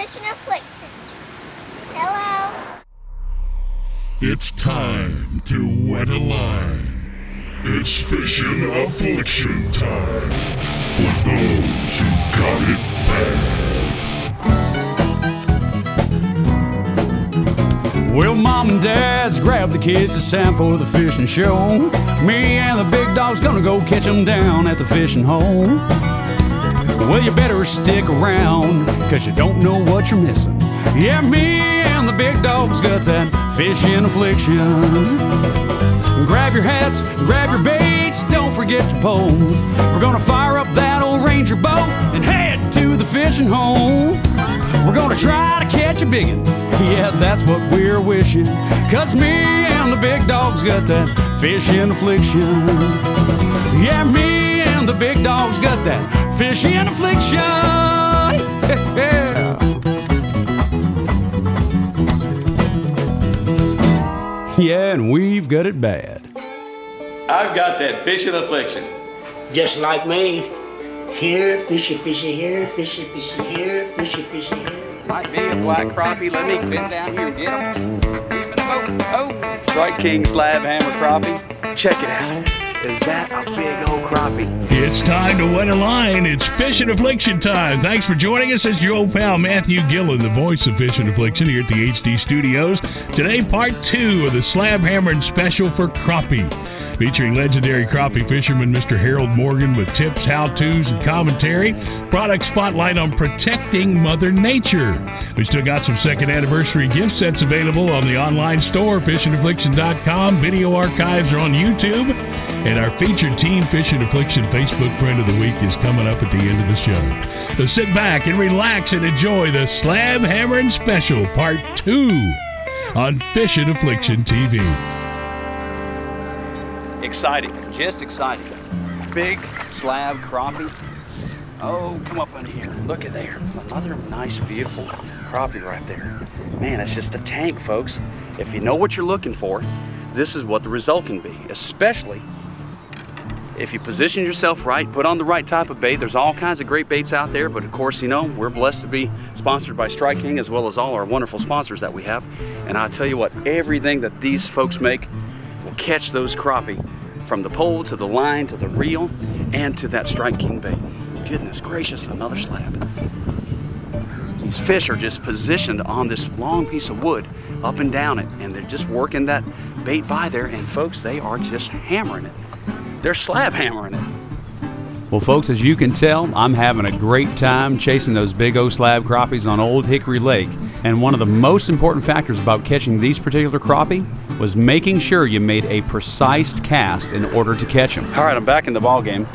Fishin' Affliction. Hello. It's time to wet a line. It's Fishin' Affliction time for those who got it bad. Well, mom and dad's grab the kids, it's time for the fishing show. Me and the big dog's gonna go catch them down at the fishing hole. Well, you better stick around, cause you don't know what you're missing. Yeah, me and the big dog's got that fishing affliction. Grab your hats, grab your baits, don't forget your poles. We're gonna fire up that old Ranger boat and head to the fishing hole. We're gonna try to catch a biggin', yeah, that's what we're wishing. Cause me and the big dog's got that fishing affliction. Yeah, me and the big dog's got that fishing affliction. Yeah. Yeah, and we've got it bad. I've got that fishing affliction. Just like me. Here, fishy, fishy here, fishy, fishy here, fishy, fishy here. Might be a black crappie. Let me bend down here and get him. Get him in the boat. Oh, Strike King Slab Hammer crappie. Check it out. Is that a big old crappie? It's time to wet a line. It's Fishin' Affliction time. Thanks for joining us. It's your old pal Matthew Gillen, the voice of Fishin' Affliction here at the HD Studios. Today, part 2 of the Slab Hammerin special for crappie, featuring legendary crappie fisherman Mr. Harold Morgan with tips, how-tos, and commentary. Product spotlight on protecting Mother Nature. We still got some second anniversary gift sets available on the online store, fishingaffliction.com. Video archives are on YouTube. And our featured Team Fishin' Affliction Facebook Friend of the Week is coming up at the end of the show. So sit back and relax and enjoy the Slab Hammerin special part 2 on Fishin' Affliction TV. Exciting, just exciting. Big slab crappie. Oh, come up in here. Look at there. Another nice, beautiful crappie right there. Man, it's just a tank, folks. If you know what you're looking for, this is what the result can be, especially if you position yourself right, put on the right type of bait. There's all kinds of great baits out there, but of course, you know, we're blessed to be sponsored by Strike King as well as all our wonderful sponsors that we have. And I tell you what, everything that these folks make will catch those crappie, from the pole to the line to the reel and to that Strike King bait. Goodness gracious, another slab. These fish are just positioned on this long piece of wood up and down it, and they're just working that bait by there, and folks, they are just hammering it. They're slab hammering it. Well, folks, as you can tell, I'm having a great time chasing those big old slab crappies on Old Hickory Lake. And one of the most important factors about catching these particular crappie was making sure you made a precise cast in order to catch them. All right, I'm back in the ball game.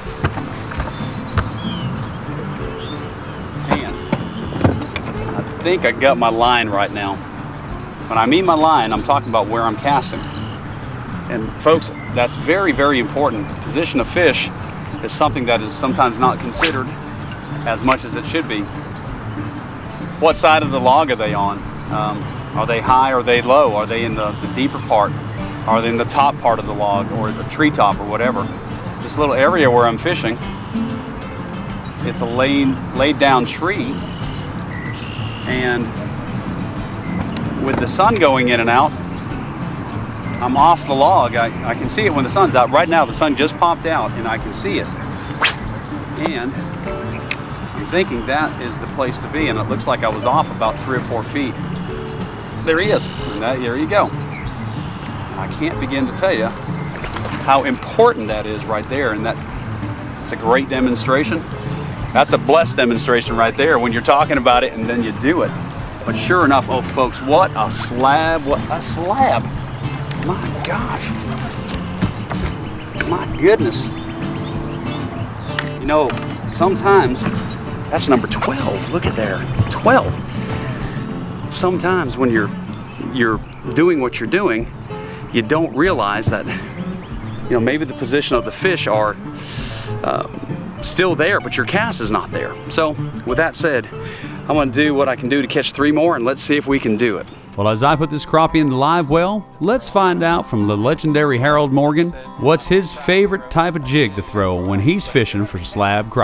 And I think I got my line right now. When I mean my line, I'm talking about where I'm casting. And folks, that's very, very important. The position of fish is something that is sometimes not considered as much as it should be. What side of the log are they on? Are they high or are they low? Are they in the deeper part? Are they in the top part of the log or the treetop or whatever? This little area where I'm fishing, it's a laid down tree, and with the sun going in and out, I'm off the log. I can see it when the sun's out. Right now the sun just popped out and I can see it. And I'm thinking that is the place to be, and it looks like I was off about 3 or 4 feet. There he is. And there you go. And I can't begin to tell you how important that is right there, and that it's a great demonstration. That's a blessed demonstration right there when you're talking about it and then you do it. But sure enough, oh folks, what a slab, what a slab. My gosh, my goodness. You know, sometimes, that's number 12, look at there, 12. Sometimes when you're doing what you're doing, you don't realize that, you know, maybe the position of the fish are still there, but your cast is not there. So with that said, I'm gonna do what I can do to catch 3 more, and let's see if we can do it. Well, as I put this crappie in the live well, let's find out from the legendary Harold Morgan what's his favorite type of jig to throw when he's fishing for slab crappie.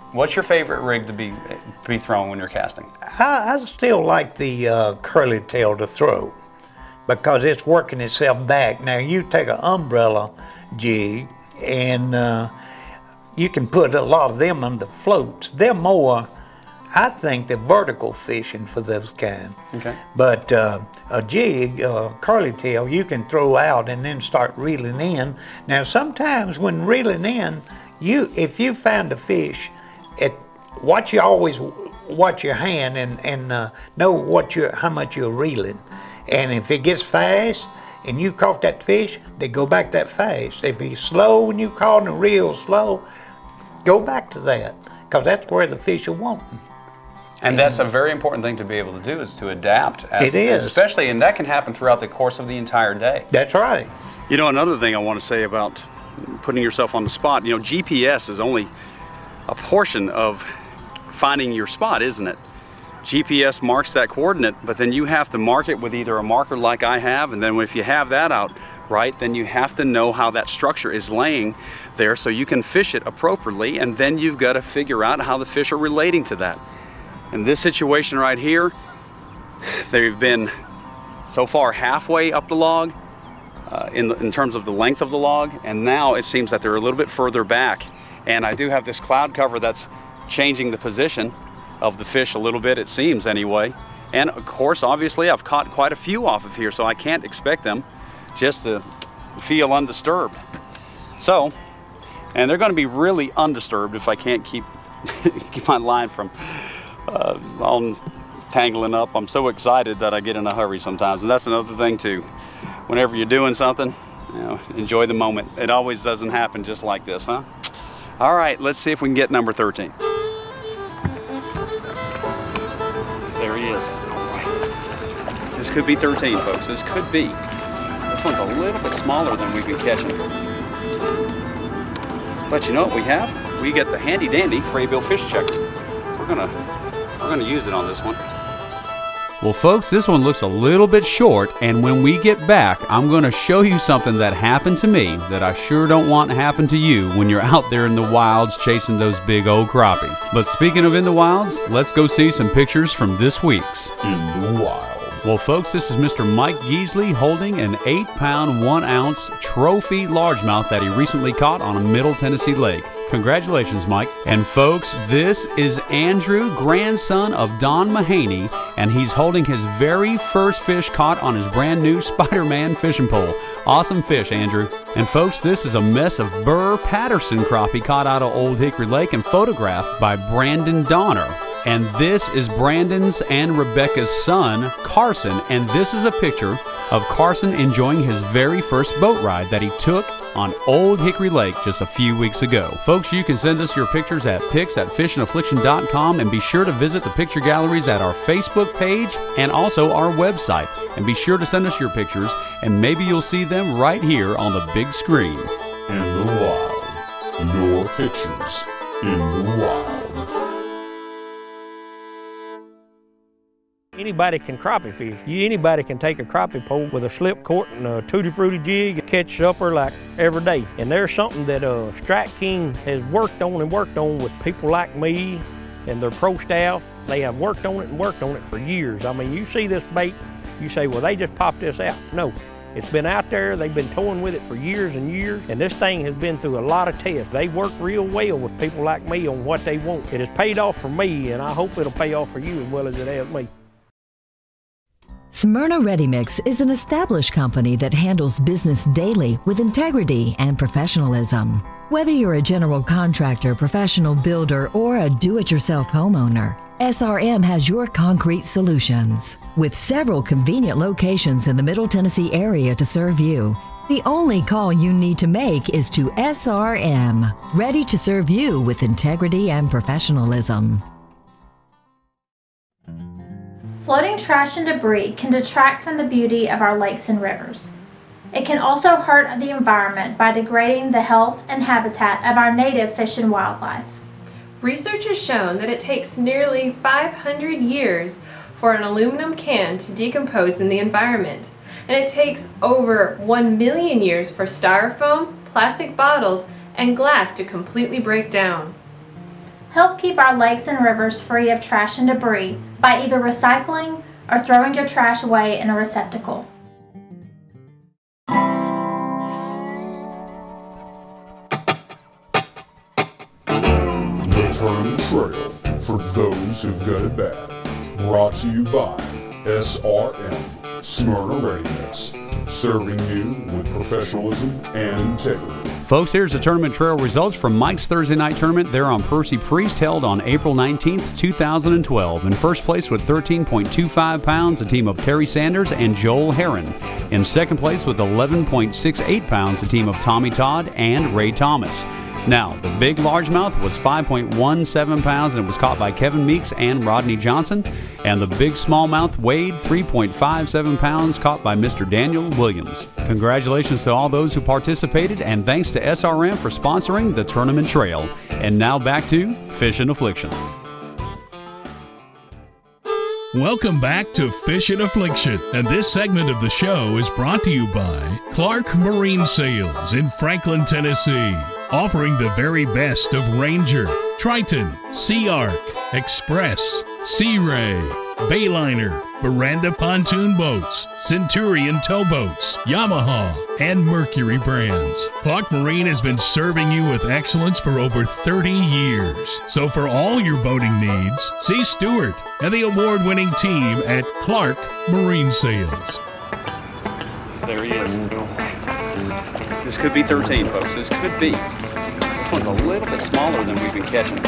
What's your favorite rig to be thrown when you're casting? I still like the curly tail to throw because it's working itself back. Now you take an umbrella jig and you can put a lot of them on the floats. They're more, I think, they're vertical fishing for those kind. Okay. But a jig, curly tail, you can throw out and then start reeling in. Now sometimes when reeling in, if you find a fish, always watch your hand and know how much you're reeling. And if it gets fast and you caught that fish, they go back that fast. If he's slow when you caught him real slow, go back to that, because that's where the fish are wanting. And that's a very important thing to be able to do, is to adapt. It is. Especially, and that can happen throughout the course of the entire day. That's right. You know, another thing I want to say about putting yourself on the spot, you know, GPS is only a portion of finding your spot, isn't it? GPS marks that coordinate, but then you have to mark it with either a marker like I have, and then if you have that out right, then you have to know how that structure is laying there so you can fish it appropriately, and then you've got to figure out how the fish are relating to that. In this situation right here, they've been so far halfway up the log in terms of the length of the log, and now it seems that they're a little bit further back. And I do have this cloud cover that's changing the position of the fish a little bit, it seems anyway. And of course, obviously, I've caught quite a few off of here, so I can't expect them just to feel undisturbed. So, and they're going to be really undisturbed if I can't keep my line from all tangling up. I'm so excited that I get in a hurry sometimes, and that's another thing too. Whenever you're doing something, you know, enjoy the moment. It always doesn't happen just like this, huh? All right, let's see if we can get number 13. There he is. All right. This could be 13, folks. This could be. This one's a little bit smaller than we've been catching. But you know what we have? We get the handy dandy Fraybill fish checker. We're gonna use it on this one. Well, folks, this one looks a little bit short, and when we get back, I'm going to show you something that happened to me that I sure don't want to happen to you when you're out there in the wilds chasing those big old crappie. But speaking of in the wilds, let's go see some pictures from this week's In the Wild. Well, folks, this is Mr. Mike Geesley holding an 8-pound, 1-ounce trophy largemouth that he recently caught on a Middle Tennessee lake. Congratulations, Mike. And folks, this is Andrew, grandson of Don Mahaney, and he's holding his very first fish caught on his brand new Spider-Man fishing pole. Awesome fish, Andrew. And folks, this is a mess of Burr Patterson crappie caught out of Old Hickory Lake and photographed by Brandon Donner. And this is Brandon's and Rebecca's son, Carson, and this is a picture of Carson enjoying his very first boat ride that he took on Old Hickory Lake just a few weeks ago. Folks, you can send us your pictures at pics@fishandaffliction.com, and be sure to visit the picture galleries at our Facebook page and also our website. And be sure to send us your pictures, and maybe you'll see them right here on the big screen. In the wild. Your pictures in the wild. Anybody can crappie fish. Anybody can take a crappie pole with a slip cord and a tutti frutti jig and catch supper like every day. And there's something that Strike King has worked on with people like me and their pro staff. They have worked on it for years. I mean, you see this bait, you say, well, they just popped this out. No, it's been out there. They've been towing with it for years and years, and this thing has been through a lot of tests. They work real well with people like me on what they want. It has paid off for me, and I hope it'll pay off for you as well as it has me. Smyrna Ready Mix is an established company that handles business daily with integrity and professionalism. Whether you're a general contractor, professional builder, or a do-it-yourself homeowner, SRM has your concrete solutions. With several convenient locations in the Middle Tennessee area to serve you, the only call you need to make is to SRM, ready to serve you with integrity and professionalism. Floating trash and debris can detract from the beauty of our lakes and rivers. It can also hurt the environment by degrading the health and habitat of our native fish and wildlife. Research has shown that it takes nearly 500 years for an aluminum can to decompose in the environment, and it takes over 1 million years for styrofoam, plastic bottles, and glass to completely break down. Help keep our lakes and rivers free of trash and debris by either recycling or throwing your trash away in a receptacle. The Tournament Trail, for those who've got it bad. Brought to you by SRM, Smyrna Readiness, serving you with professionalism and integrity. Folks, here's the tournament trail results from Mike's Thursday night tournament there on Percy Priest, held on April 19th, 2012. In first place with 13.25 pounds, the team of Terry Sanders and Joel Herron. In second place with 11.68 pounds, the team of Tommy Todd and Ray Thomas. Now, the big largemouth was 5.17 pounds and it was caught by Kevin Meeks and Rodney Johnson. And the big smallmouth weighed 3.57 pounds, caught by Mr. Daniel Williams. Congratulations to all those who participated, and thanks to SRM for sponsoring the tournament trail. And now back to Fishin' Affliction. Welcome back to Fishin' Affliction, and this segment of the show is brought to you by Clark Marine Sales in Franklin, Tennessee, offering the very best of Ranger, Triton, Sea Arc, Express, Sea Ray, Bayliner, Miranda Pontoon Boats, Centurion Towboats, Yamaha, and Mercury brands. Clark Marine has been serving you with excellence for over 30 years. So for all your boating needs, see Stewart and the award-winning team at Clark Marine Sales. There he is. This could be 13, folks. This could be. This one's a little bit smaller than we've been catching.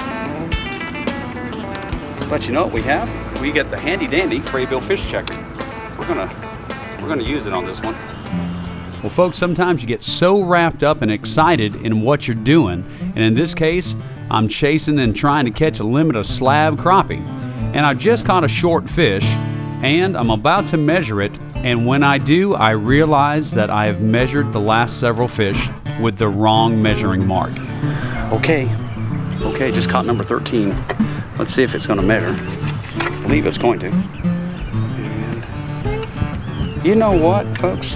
But you know what we have? We get the handy-dandy Fraybill fish checker. We're gonna use it on this one. Well, folks, sometimes you get so wrapped up and excited in what you're doing, and in this case, I'm chasing and trying to catch a limit of slab crappie. And I just caught a short fish, and I'm about to measure it, and when I do, I realize that I have measured the last several fish with the wrong measuring mark. Okay, just caught number 13. Let's see if it's gonna measure. I believe it's going to. And you know what, folks?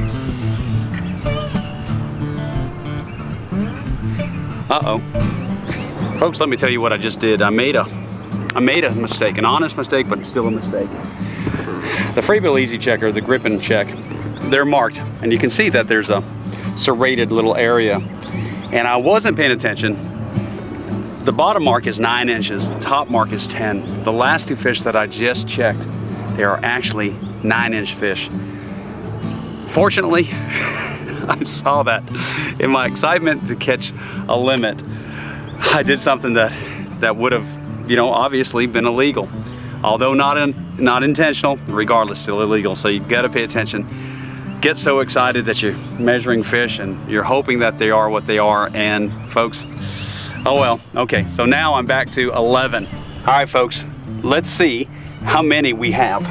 Uh-oh. Folks, let me tell you what I just did. I made a mistake, an honest mistake, but still a mistake. The Fraybill Easy Checker, the grip and check, they're marked, and you can see that there's a serrated little area. And I wasn't paying attention. The bottom mark is 9 inches, the top mark is 10. The last two fish that I just checked, they are actually 9-inch fish. Fortunately, I saw that. In my excitement to catch a limit, I did something that would have, you know, obviously been illegal. Although not intentional, regardless, still illegal. So you gotta pay attention. Get so excited that you're measuring fish and you're hoping that they are what they are, and folks, oh well. Okay, so now I'm back to 11. All right, folks, let's see how many we have.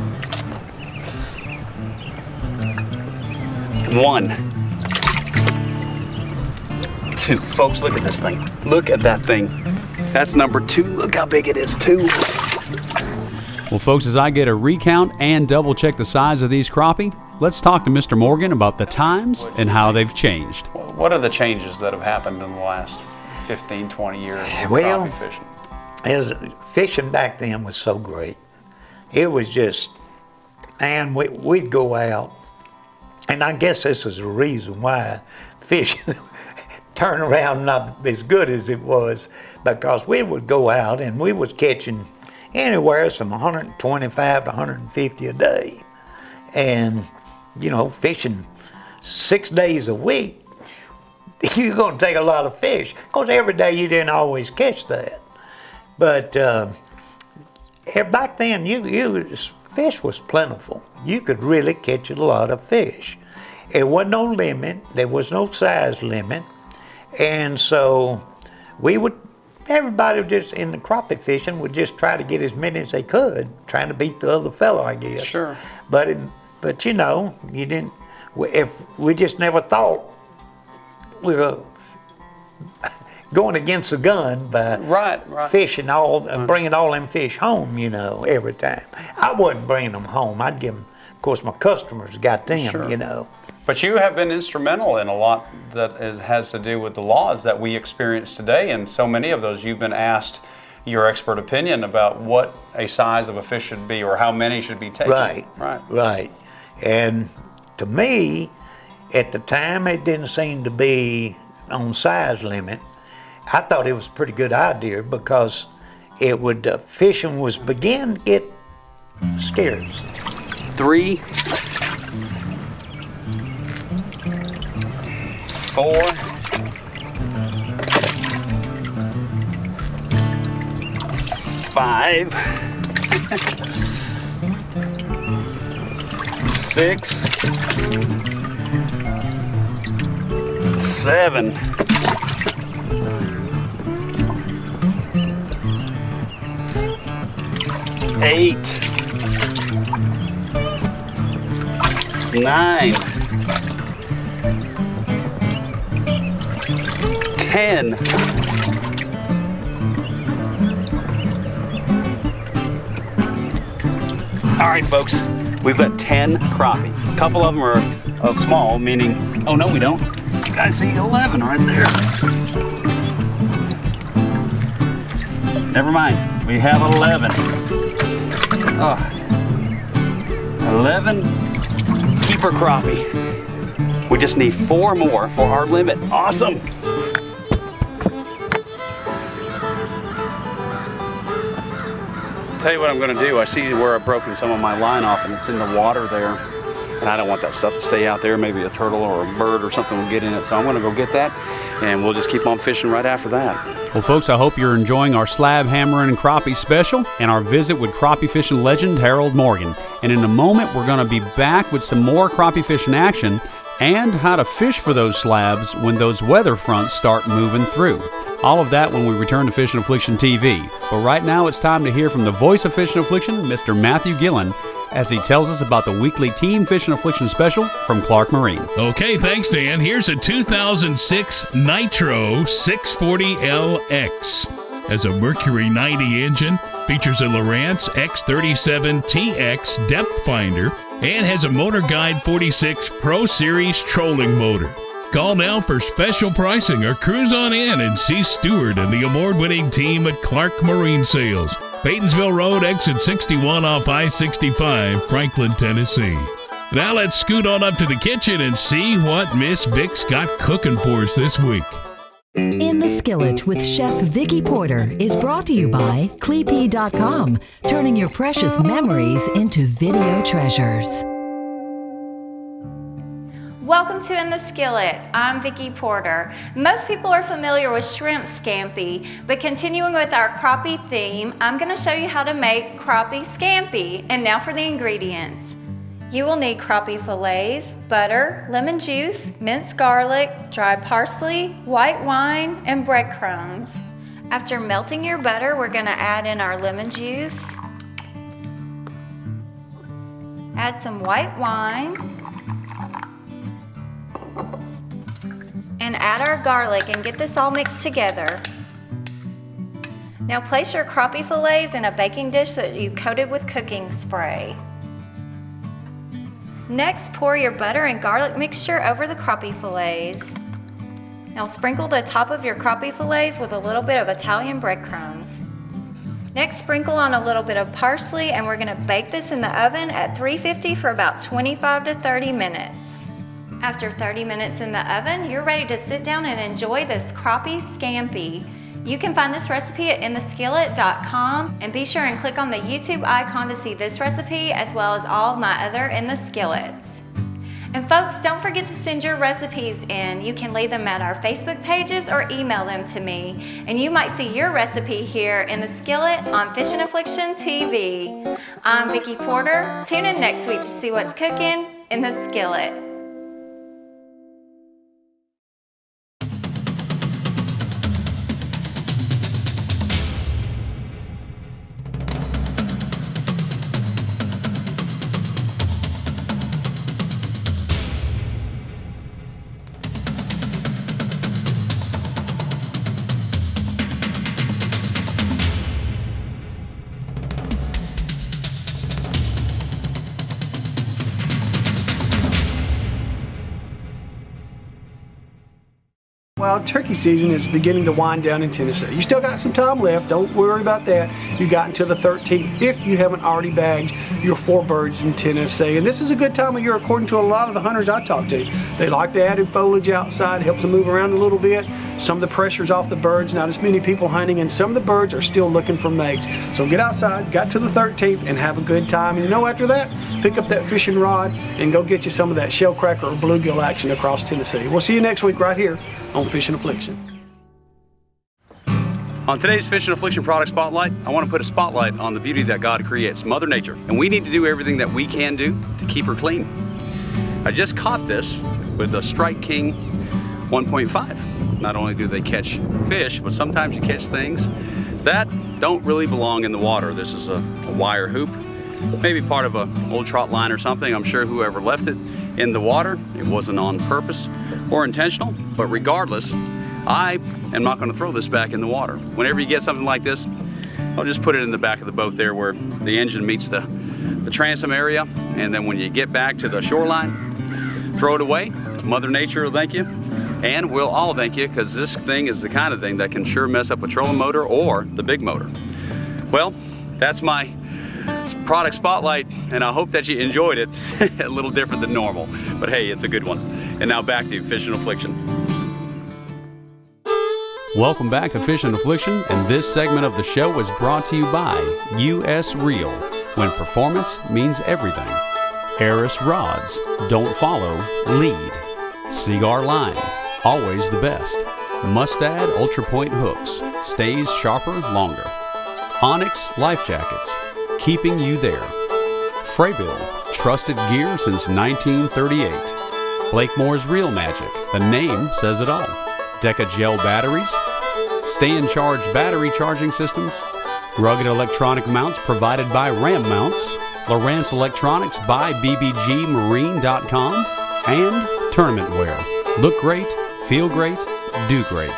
1, 2. Folks, look at this thing. Look at that thing. That's number 2. Look how big it is, 2. Well, folks, as I get a recount and double check the size of these crappie, let's talk to Mr. Morgan about the times and how they've changed. What are the changes that have happened in the last 15, 20 years of well, crappie fishing? Fishing back then was so great. It was just, man, we'd go out, and I guess this is the reason why fishing turned around not as good as it was, because we would go out and we was catching anywhere from 125 to 150 a day. And, you know, fishing 6 days a week, you're going to take a lot of fish, because every day you didn't always catch that. But back then, fish was plentiful. You could really catch a lot of fish. It wasn't no limit. There was no size limit. And so everybody just in the crappie fishing would just try to get as many as they could, trying to beat the other fellow, I guess. Sure. But you know, we just never thought we were going against the gun by fishing bringing all them fish home, you know, every time. I wasn't bringing them home. I'd give them, of course, my customers got them, sure. You know. But you have been instrumental in a lot that has to do with the laws that we experience today, and so many of those you've been asked your expert opinion about what a size of a fish should be or how many should be taken. Right. And to me, at the time, it didn't seem to be on size limit. I thought it was a pretty good idea because it would, fishing was begin to get scarce. 3, 4, 5, 6, 7, 8, 9, 10. All right, folks, we've got 10 crappie. A couple of them are small, meaning, oh no, we don't. I see 11 right there. Never mind, we have 11. Oh, 11 keeper crappie. We just need 4 more for our limit. Awesome. Tell you what I'm going to do. I see where I've broken some of my line off and it's in the water there. And I don't want that stuff to stay out there. Maybe a turtle or a bird or something will get in it. So I'm going to go get that and we'll just keep on fishing right after that. Well, folks, I hope you're enjoying our Slab Hammerin' and Crappie special and our visit with crappie fishing legend Harold Morgan. And in a moment, we're going to be back with some more crappie fishing action and how to fish for those slabs when those weather fronts start moving through. All of that when we return to Fishin' Affliction TV. But right now it's time to hear from the voice of Fishin' Affliction, Mr. Matthew Gillen, as he tells us about the weekly Team Fishin' Affliction special from Clark Marine. Okay, thanks, Dan. Here's a 2006 Nitro 640LX. Has a Mercury 90 engine, features a Lowrance X37TX depth finder, and has a Motor Guide 46 Pro Series trolling motor. Call now for special pricing or cruise on in and see Stewart and the award-winning team at Clark Marine Sales, Paytonsville Road, exit 61 off I-65, Franklin, Tennessee. Now let's scoot on up to the kitchen and see what Miss Vic's got cooking for us this week. In the Skillet with Chef Vicki Porter is brought to you by Cleepy.com, turning your precious memories into video treasures. Welcome to In the Skillet. I'm Vicki Porter. Most people are familiar with shrimp scampi, but continuing with our crappie theme, I'm going to show you how to make crappie scampi. And now for the ingredients. You will need crappie fillets, butter, lemon juice, minced garlic, dried parsley, white wine, and breadcrumbs. After melting your butter, we're going to add in our lemon juice, add some white wine, and add our garlic and get this all mixed together. Now place your crappie fillets in a baking dish that you've coated with cooking spray. Next, pour your butter and garlic mixture over the crappie fillets. Now sprinkle the top of your crappie fillets with a little bit of Italian breadcrumbs. Next, sprinkle on a little bit of parsley and we're going to bake this in the oven at 350 for about 25 to 30 minutes. After 30 minutes in the oven, you're ready to sit down and enjoy this crappie scampi. You can find this recipe at intheskillet.com and be sure and click on the YouTube icon to see this recipe as well as all of my other In the Skillets. And folks, don't forget to send your recipes in. You can leave them at our Facebook pages or email them to me. And you might see your recipe here in the Skillet on Fishin' Affliction TV. I'm Vicki Porter. Tune in next week to see what's cooking in the Skillet. Well, turkey season is beginning to wind down in Tennessee. You still got some time left. Don't worry about that. You got until the 13th if you haven't already bagged your 4 birds in Tennessee. And this is a good time of year according to a lot of the hunters I talk to. They like the added foliage outside, helps them move around a little bit. Some of the pressure's off the birds, not as many people hunting, and some of the birds are still looking for mates. So get outside, got to the 13th, and have a good time. And you know, after that, pick up that fishing rod and go get you some of that shell cracker or bluegill action across Tennessee. We'll see you next week right here on Fishin' Affliction. On today's Fishin' Affliction product spotlight, I want to put a spotlight on the beauty that God creates, Mother Nature. And we need to do everything that we can do to keep her clean. I just caught this with a Strike King 1.5. Not only do they catch fish, but sometimes you catch things that don't really belong in the water. This is a wire hoop, maybe part of an old trot line or something. I'm sure whoever left it in the water, it wasn't on purpose or intentional, but regardless, I am not going to throw this back in the water. Whenever you get something like this, I'll just put it in the back of the boat there where the engine meets the transom area, and then when you get back to the shoreline, throw it away. Mother Nature will thank you, and we'll all thank you, because this thing is the kind of thing that can sure mess up a trolling motor or the big motor. Well, that's my product spotlight, and I hope that you enjoyed it. A little different than normal, but hey, it's a good one. And now back to Fishin' Affliction. Welcome back to Fishin' Affliction, and this segment of the show is brought to you by US Reel, when performance means everything. Eris Rods, don't follow, lead. Cigar Line, always the best. Mustad Ultra Point Hooks, stays sharper longer. Onyx Life Jackets, keeping you there. Fraybill, trusted gear since 1938. Blakemore's Real Magic, the name says it all. Deca Gel batteries, Stay in Charge battery charging systems, rugged electronic mounts provided by Ram Mounts, Lowrance Electronics by bbgmarine.com, and tournament wear. Look great, feel great, do great.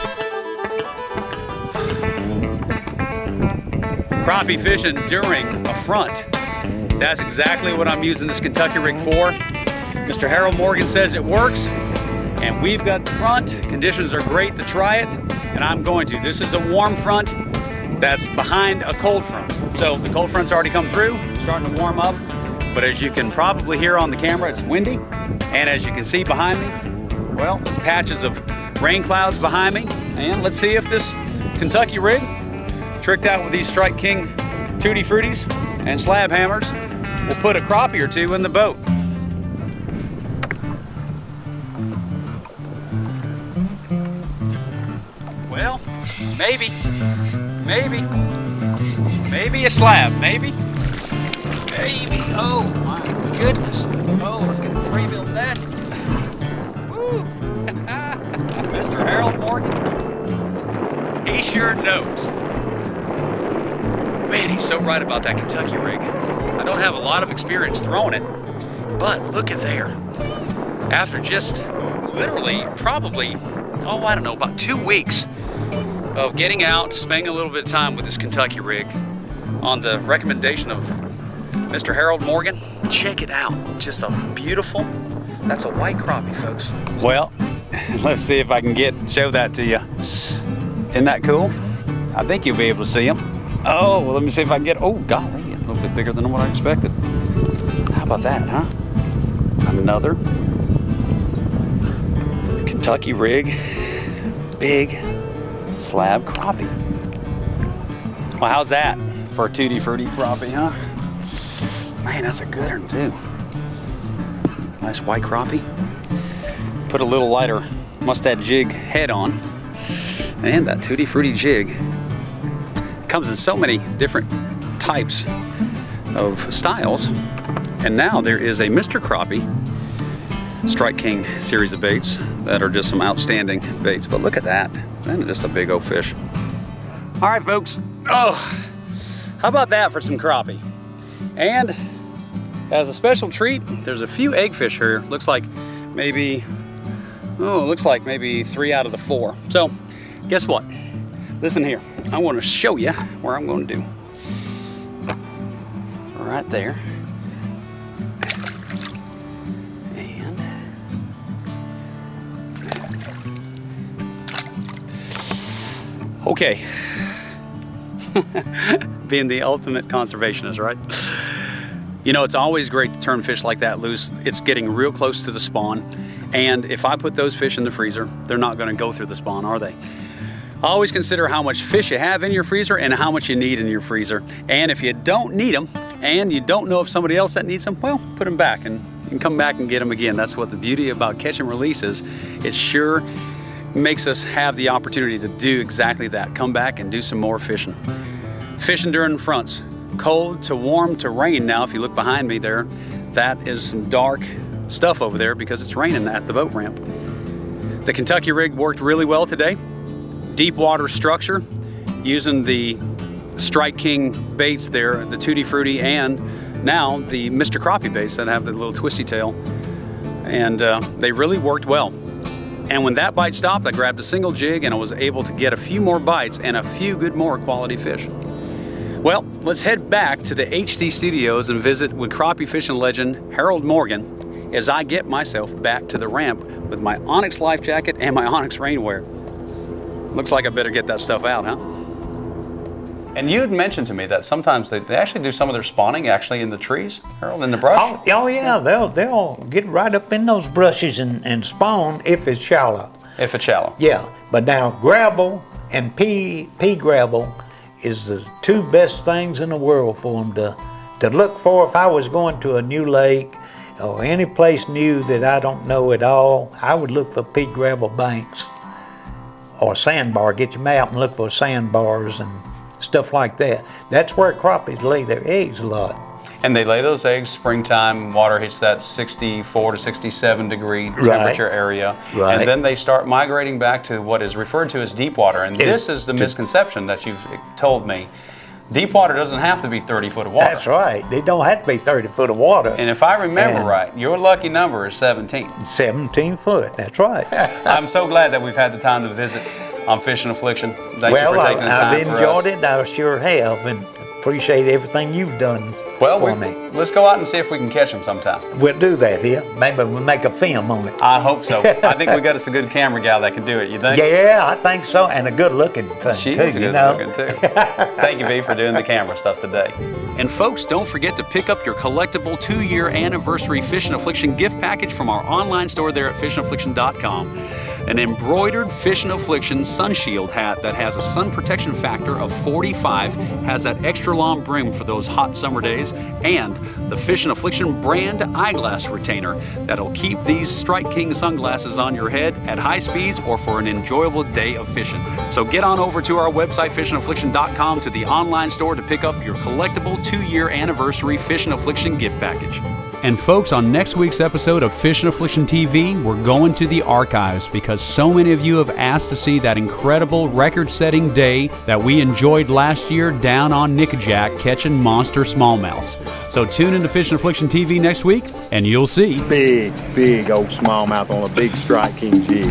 Crappie fishing during a front. That's exactly what I'm using this Kentucky rig for. Mr. Harold Morgan says it works, and we've got the front. Conditions are great to try it, and I'm going to. This is a warm front that's behind a cold front. So the cold front's already come through, starting to warm up, but as you can probably hear on the camera, it's windy, and as you can see behind me, well, there's patches of rain clouds behind me, and let's see if this Kentucky rig, tricked out with these Strike King Tutti Fruities and slab hammers, will put a crappie or two in the boat. Well, maybe a slab, maybe. Oh my goodness. Oh, let's get the Fraybill net. Woo! Mr. Harold Morgan, he sure knows. Man, he's so right about that Kentucky rig. I don't have a lot of experience throwing it, but look at there. After just literally probably, oh, I don't know, about 2 weeks of getting out, spending a little bit of time with this Kentucky rig on the recommendation of Mr. Harold Morgan, check it out. Just a beautiful, that's a white crappie, folks. Well, let's see if I can show that to you. Isn't that cool? I think you'll be able to see them. Oh, well, let me see if I can oh, golly, a little bit bigger than what I expected. How about that, huh? Another Kentucky rig, big slab crappie. Well, how's that for a tutti frutti crappie, huh? Man, that's a good one, too. Nice white crappie. Put a little lighter Mustad jig head on, and that tutti frutti jig comes in so many different types of styles. And now there is a Mr. Crappie Strike King series of baits that are just some outstanding baits. But look at that, and just a big old fish. All right, folks. Oh, how about that for some crappie? And as a special treat, there's a few eggfish here. Looks like maybe 3 out of the 4. So guess what? Listen here. I want to show you where I'm going to do. Right there. And Okay. Being the ultimate conservationist, right? You know, it's always great to turn fish like that loose. It's getting real close to the spawn. And if I put those fish in the freezer, they're not going to go through the spawn, are they? Always consider how much fish you have in your freezer and how much you need in your freezer. And if you don't need them, and you don't know if somebody else that needs them, well, put them back and you can come back and get them again. That's what the beauty about catch and release is. It sure makes us have the opportunity to do exactly that. Come back and do some more fishing. Fishing during fronts. Cold to warm to rain. Now, if you look behind me there, that is some dark stuff over there because it's raining at the boat ramp. The Kentucky rig worked really well today. Deep water structure using the Strike King baits there, the Tutti Frutti, and now the Mr. Crappie baits that have the little twisty tail. And they really worked well. And when that bite stopped, I grabbed a single jig and I was able to get a few more bites and a few good more quality fish. Well, let's head back to the HD studios and visit with crappie fishing legend Harold Morgan as I get myself back to the ramp with my Onyx life jacket and my Onyx rainwear. Looks like I better get that stuff out, huh? And you had mentioned to me that sometimes they actually do some of their spawning actually in the trees, Harold, in the brush. Oh yeah, they'll get right up in those brushes and spawn if it's shallow. If it's shallow. Yeah, but now gravel and pea gravel is the two best things in the world for them to look for. If I was going to a new lake or any place new that I don't know at all, I would look for pea gravel banks or sandbar. Get your map and look for sandbars and stuff like that. That's where crappies lay their eggs a lot. And they lay those eggs springtime, water hits that 64 to 67 degree temperature area. Right. And then they start migrating back to what is referred to as deep water. And this is the misconception that you've told me. Deep water doesn't have to be 30 foot of water. That's right. They don't have to be 30 foot of water. And if I remember right, your lucky number is 17. 17 foot, that's right. I'm so glad that we've had the time to visit on Fishing Affliction. Thank you for taking the time I've enjoyed it, I sure have, and appreciate everything you've done for me. Let's go out and see if we can catch them sometime. We'll do that here. Maybe we'll make a film on it. I hope so. I think we got us a good camera gal that can do it, you think? Yeah, I think so, and a good looking thing She too, is you good know. looking too. Thank you, V, for doing the camera stuff today. And folks, don't forget to pick up your collectible 2-year anniversary Fishin' Affliction gift package from our online store there at fishingaffliction.com. An embroidered Fishin' Affliction sun shield hat that has a sun protection factor of 45, has that extra long brim for those hot summer days, and the Fishin' Affliction brand eyeglass retainer that'll keep these Strike King sunglasses on your head at high speeds or for an enjoyable day of fishing. So get on over to our website, fishingaffliction.com, to the online store to pick up your collectible 2-year anniversary Fishin' Affliction gift package. And folks, on next week's episode of Fishin' Affliction TV, we're going to the archives because so many of you have asked to see that incredible record-setting day that we enjoyed last year down on Nickajack catching monster smallmouths. So tune into Fishin' Affliction TV next week and you'll see big old smallmouth on a big Strike King jig.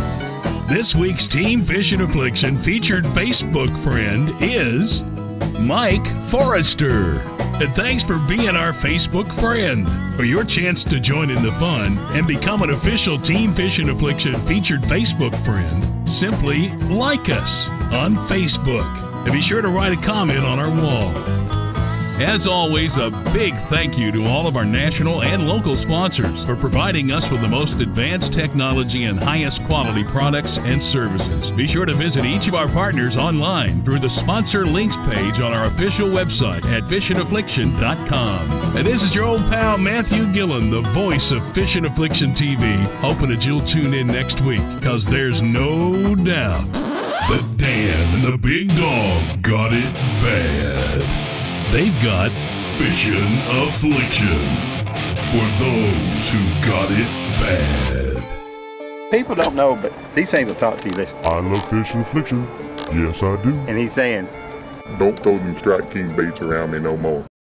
This week's Team Fishin' Affliction featured Facebook friend is Mike Forrester. And thanks for being our Facebook friend. For your chance to join in the fun and become an official Team Fishin' Affliction featured Facebook friend, simply like us on Facebook. And be sure to write a comment on our wall. As always, a big thank you to all of our national and local sponsors for providing us with the most advanced technology and highest quality products and services. Be sure to visit each of our partners online through the sponsor links page on our official website at fishingaffliction.com. And this is your old pal Matthew Gillen, the voice of Fishin' Affliction TV, hoping that you'll tune in next week, because there's no doubt that Dan and the big dog got it bad. They've got Fishin' Affliction for those who got it bad. People don't know, but he's saying to talk to you. Listen. I love Fishin' Affliction. Yes, I do. And he's saying, don't throw them Strike King baits around me no more.